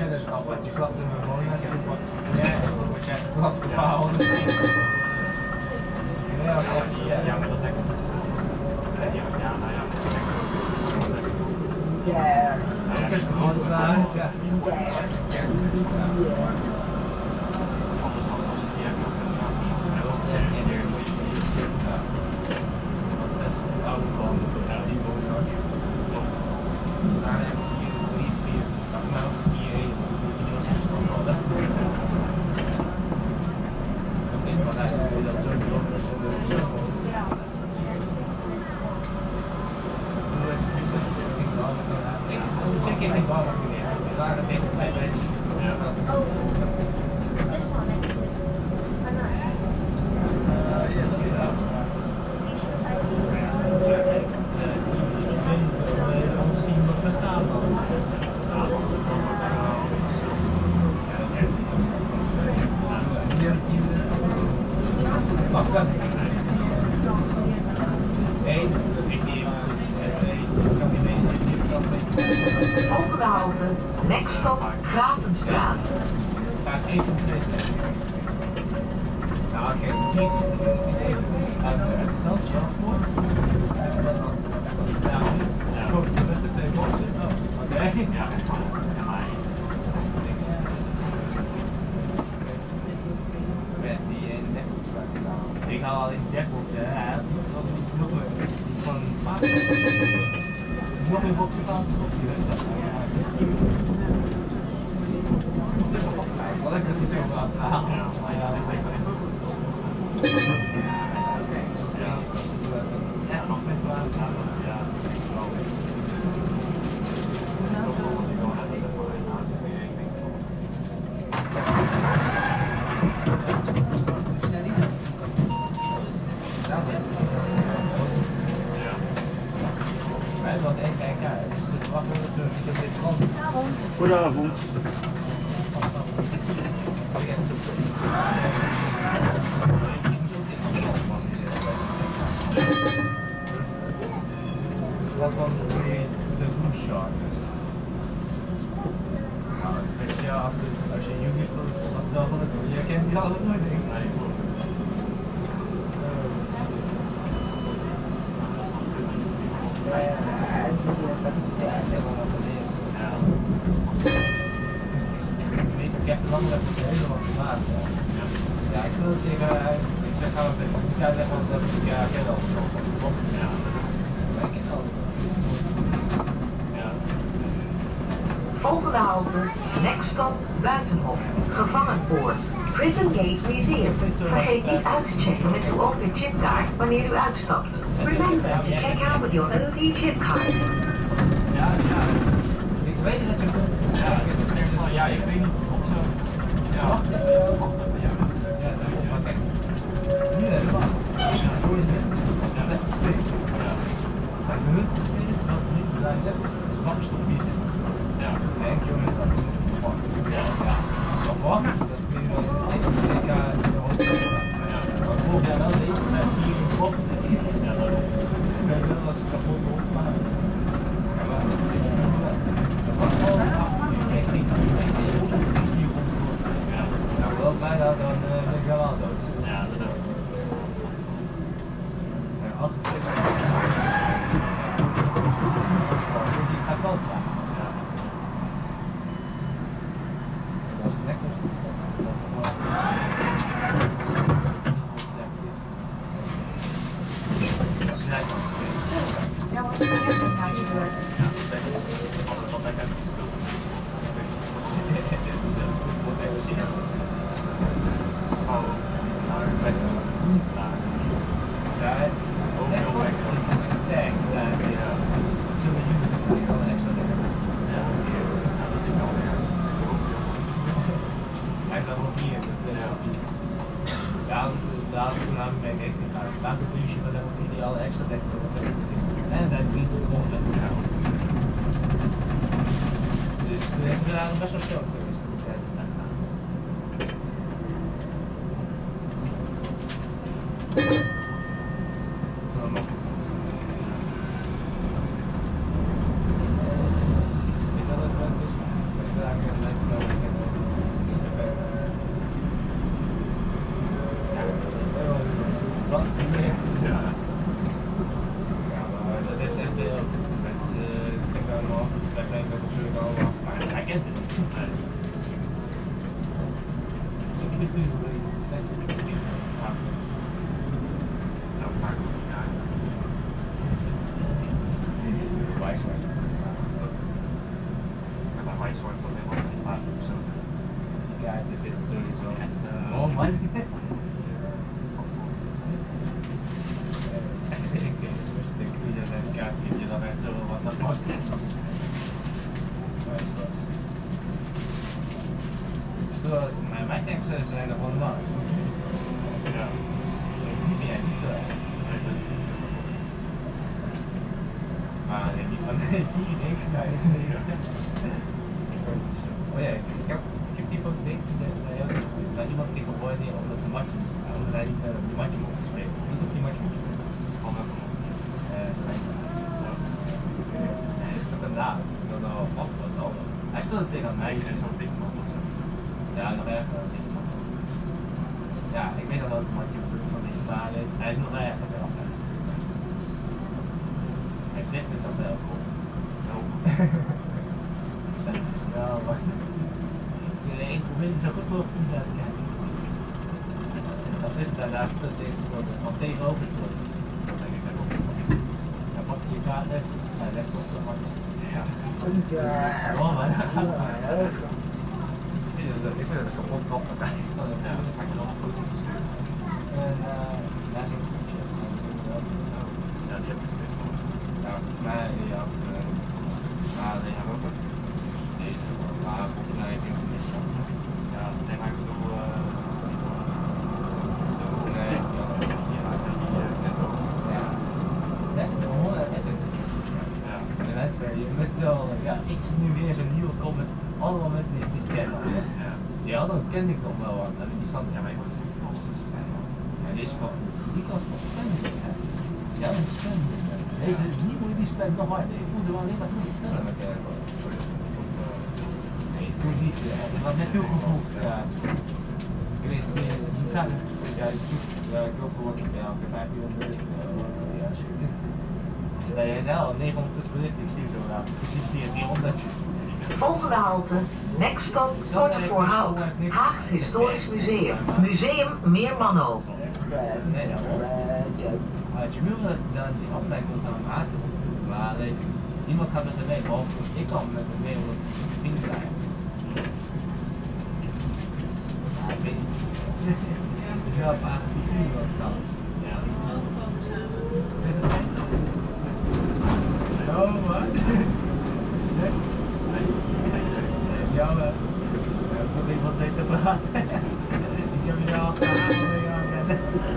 het af, je klapt in mijn woning, word jij geklapt op haar handen. Ja, maar dat denk ik dus. Ja, dat is gewoon zwaar. Ja. Volgende halte, next stop, Gravenstraat. Ik haal alleen die dekboek, hij had iets nog van nog een boxje van. Wat ik dat niet zo van. Het was één KK, dus wacht even. Goedenavond. Wat was de moonshot? Nou, weet je, als je jong is, als het wel van het je kent die altijd nooit denkt. Ik heb lang dat ik helemaal gemaakt. Ja, ik wil het tegen, ik zeg gaan we het kijken zeggen dat ik ja ken al. Ja. Maar ik ken al. Volgende halte, next stop, Buitenhof, Gevangenpoort, Prison Gate Museum. Vergeet niet uit te checken met uw OV-chipkaart wanneer u uitstapt. Remember to check out with your OV-chipkaart. Ja. Ik weet dat je ja, ik weet niet wat zo. Ja, wacht even. Ja, zo. Maar kijk. Nu is het. Ja, zo is het. Ja, dat is het twee. Ja. Kijk, de munt is wat niet zijn. Dat is wachtstop 4 is. Ja. Denk je met dat wacht. Ja. Of wacht, dat kun je wel in de hoofd. Ja. Maar volg jij wel deze met 4 in de kop. Ja, dat is. Ik weet wel als ik kapot word, maar. Ja, maar dat was gewoon. Wel bijna, dan ben ik wel al dood. Ja, dat ook. Als ik zeg, ik ga wel vragen. Ja. Als ik nek was, Ja, wat is het natuurlijk? ja, dat is altijd wat ik heb gespeeld. Dit is zelfs wat ik heb. Daar ook heel lekker is de sterk. Zullen jullie wel extra lekker? Ja, dat is wel lekker. Hij staat nog hier, dat is heel vies. Ja, dat is een aanmerking echt niet uit. Laat het luusje van de ideale extra lekker. En dat is niet gewoon lekker. Dus we hebben daar best wel show geweest. Ik wil het wel eens. kent het niet. Nee. Zo vaak op elkaar. Wijswart. Met een wijswart zo helemaal niet vaak of zo. Ja, dit is sowieso echt... oh man. Ik denk dat een kaartje je dan echt zo wat dat maakt. Maar mijn teksten zijn er gewoon lang. Ja. Die vind jij niet zo erg. Maar die van die denk ik. Oh ja, ik heb die foto denk dat iemand kreeg een boy neer omdat ze matje, omdat hij niet die matje mocht spreken. Niet op die matje mocht spreken. Van welke man? Ik zat ernaast. Ik wilde al wat. Hij speelde tegen mij. Hij is zo'n dikke man of zo. Ja, nog erger dan dikke man. Ja, ik weet al welke matje van die vader. Hij is nog erger wel. Hij heeft net dus aan de elke op. Ja, maar... Ik probeer zo goed mogelijk te kijken. Als wist daarnaast als tegenover het wordt. Dan denk ik ook. Hij pakt zijn kaart weg. Hij legt op de man. Ja. Oh man, dat gaat maar. Ik vind het een kapot grappig. Ja, dan ga ik er nog een foto van sturen. En daar is een goedje. Ja, die heb ik best wel. Ja, maar die had... maar die hebben ook deze. Maar volgens mij heb ik het niet. Ja, nee, maar ik bedoel... zo, nee. Ja, net ook. Ja. Dat is gewoon even. Ja. En met zo... Ja, ik zie nu weer zo'n nieuwe kop met allemaal mensen die ik niet ken. Ja. Die hadden ken ik nog wel wat. Die stand, ja, maar ik word niet nog gespeeld. Ja, deze kan... Die kan nog spannend. Ja, dat is spannend. Deze nieuwe die speelt nog harder. Ik voelde wel alleen maar goed sneller met nee, ik doe niet. Ik had net heel gevoel. Ja. Ik weet die zaken. Ja, ik hoop gewoon dat ja, oké, 1500. Ja, nee, jij zei al 900 is bericht. Ik zie zo raar. Precies via 300. Volgende halte, next stop, Korte Voorhout. Haags Historisch Museum. Museum Meermanno. Nee, dat hoor. Jamil, die afleiding komt naar hem aan toe. Maar niemand gaat met hem mee, behalve ik kan met hem mee omdat ik vrienden zijn. Ja, ik weet niet. Het is wel een vage figuur wat het alles. Ja, dat is snel gekomen samen. Is het echt? Oh, wat? Nee? Ja, maar ik probeer wat mee te praten. Ik heb je al gehaald.